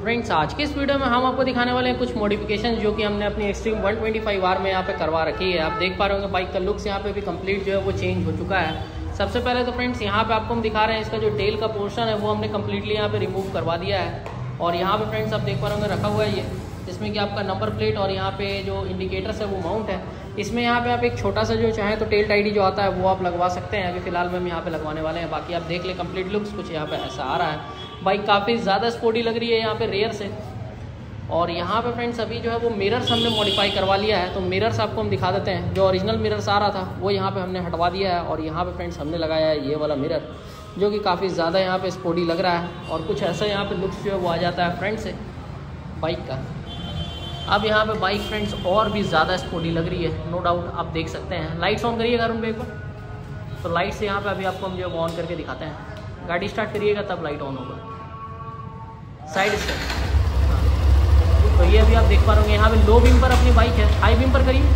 Friends आज के इस वीडियो में हम आपको दिखाने वाले हैं कुछ मॉडिफिकेशन जो कि हमने अपनी एक्सट्रीम 125R में यहाँ पे करवा रखी है। आप देख पा रहे होंगे बाइक का लुक्स यहाँ पे भी कंप्लीट जो है वो चेंज हो चुका है। सबसे पहले तो फ्रेंड्स यहाँ पे आपको हम दिखा रहे हैं इसका जो टेल का पोर्शन है वो हमने कम्प्लीटली यहाँ पे रिमूव करवा दिया है। और यहाँ पे फ्रेंड्स आप देख पा रहे होंगे रखा हुआ है ये, जिसमें कि आपका नंबर प्लेट और यहाँ पे जो इंडिकेटर्स है वो माउंट है। इसमें यहाँ पे आप एक छोटा सा जो चाहें तो टेल टाइडी जो आता है वो आप लगवा सकते हैं। अभी फिलहाल में हम यहाँ पे लगवाने वाले हैं। बाकी आप देख ले कंप्लीट लुक्स कुछ यहाँ पे ऐसा आ रहा है। बाइक काफ़ी ज़्यादा स्पोर्टी लग रही है यहाँ पे रेयर से। और यहाँ पे फ्रेंड्स अभी जो है वो मिरर्स हमने मॉडिफाई करवा लिया है। तो मिरर्स आपको हम दिखा देते हैं। जो ओरिजिनल मिरर्स आ रहा था वो यहाँ पे हमने हटवा दिया है और यहाँ पे फ्रेंड्स हमने लगाया है ये वाला मिरर, जो कि काफ़ी ज़्यादा यहाँ पे स्पोर्टी लग रहा है। और कुछ ऐसा यहाँ पे लुक्स जो है वो आ जाता है फ्रंट से बाइक का। अब यहाँ पे बाइक फ्रेंड्स और भी ज़्यादा स्पोर्टी लग रही है, नो डाउट। आप देख सकते हैं। लाइट्स ऑन करिएगा अरुण भाई एक बार। तो लाइट्स यहाँ पे अभी आपको हम जो ऑन करके दिखाते हैं। गाड़ी स्टार्ट करिएगा तब लाइट ऑन होगा। साइड से तो ये अभी आप देख पा रहे होंगे यहाँ पे लो बीम पर अपनी बाइक है। हाई बीम पर करिए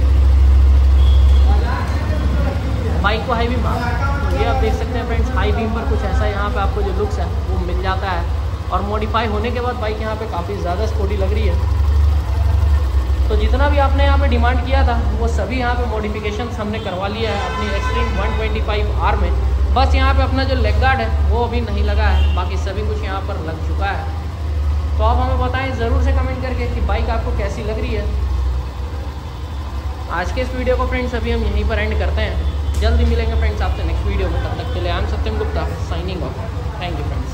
बाइक को, हाई बीम। तो ये आप देख सकते हैं फ्रेंड्स हाई बीम पर कुछ ऐसा यहाँ पे आपको जो लुक्स है वो मिल जाता है। और मॉडिफाई होने के बाद बाइक यहाँ पे काफ़ी ज़्यादा स्पोर्टी लग रही है। तो जितना भी आपने यहाँ पे डिमांड किया था वो सभी यहाँ पे मॉडिफिकेशन हमने करवा लिया है अपनी एक्सट्रीम 125R में। बस यहाँ पे अपना जो लेग गार्ड है वो अभी नहीं लगा है, बाकी सभी कुछ यहाँ पर लग चुका है। तो आप हमें बताएं ज़रूर से कमेंट करके कि बाइक आपको कैसी लग रही है। आज के इस वीडियो को फ्रेंड्स अभी हम यहीं पर एंड करते हैं। जल्दी मिलेंगे फ्रेंड्स आपसे नेक्स्ट वीडियो में। तब तक के लिए I am Satyam Gupta signing off. Thank you friends.